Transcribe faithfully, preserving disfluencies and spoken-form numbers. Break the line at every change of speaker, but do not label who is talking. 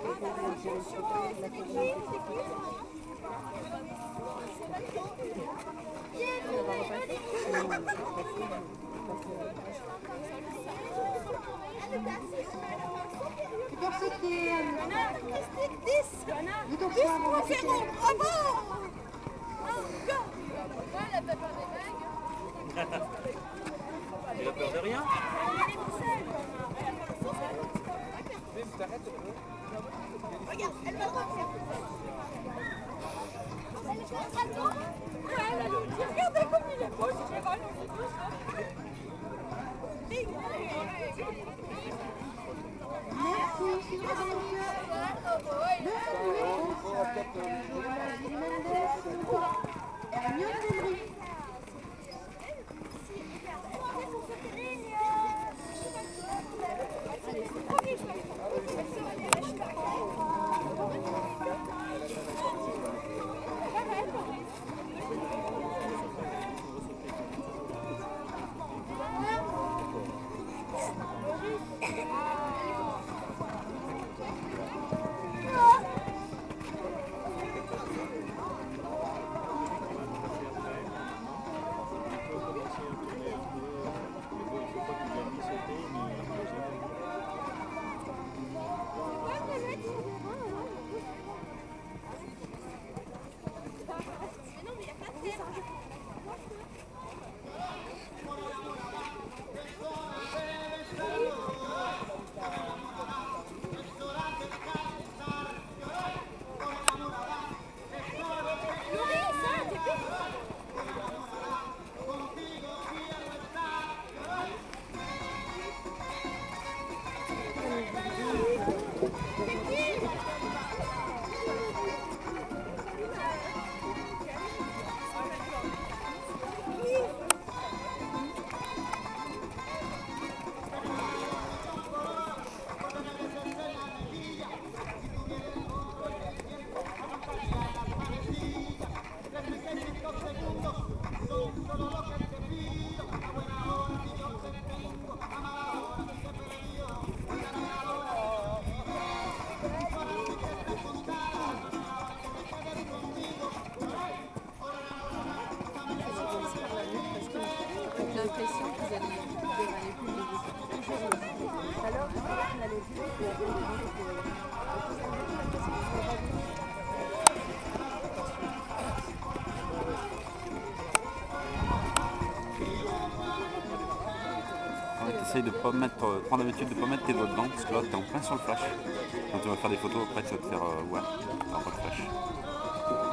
Il a peur de rien.
Regarde, elle va refaire. Regardez comme il est beau, je vais voler au bout.
L'impression qu'ils allaient aller plus vite. Alors, on allait plus
Essaye de pas mettre, prendre l'habitude de ne pas mettre tes doigts dedans parce que là t'es en plein sur le flash. Quand tu vas faire des photos après tu vas te faire euh, ouais, t'auras pas de flash.